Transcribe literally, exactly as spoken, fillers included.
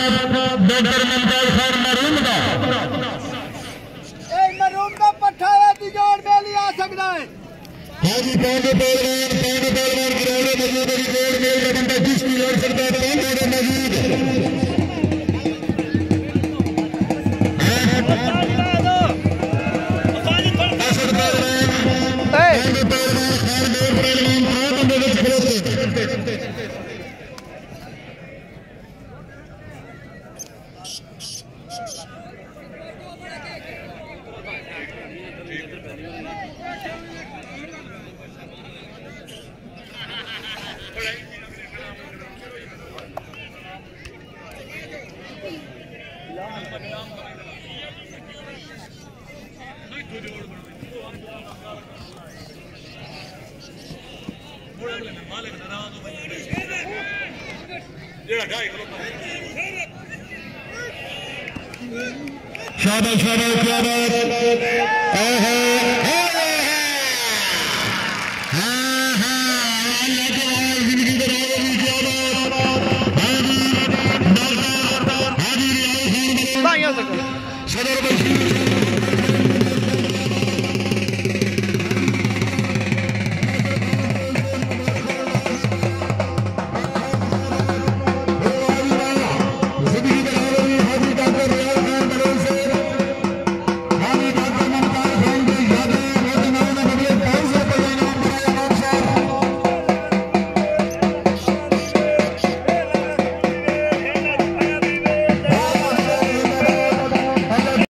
Doctor Mumtaz Khan murrum का एक मरूम का पट्ठा है तिजोड़ में लिया सकता है। हाजी पांडे पहलवान पांडे पहलवान की रोड मौजूद है रिकॉर्ड में का बंदा जिसकी लड़ सकता है पांडे मौजूद है। शाबाश शाबाश क्या बात हाँ हाँ हाँ अल्लाह के बाद जिंदगी बराबरी क्या बात हाजी हाजी सदर बशीर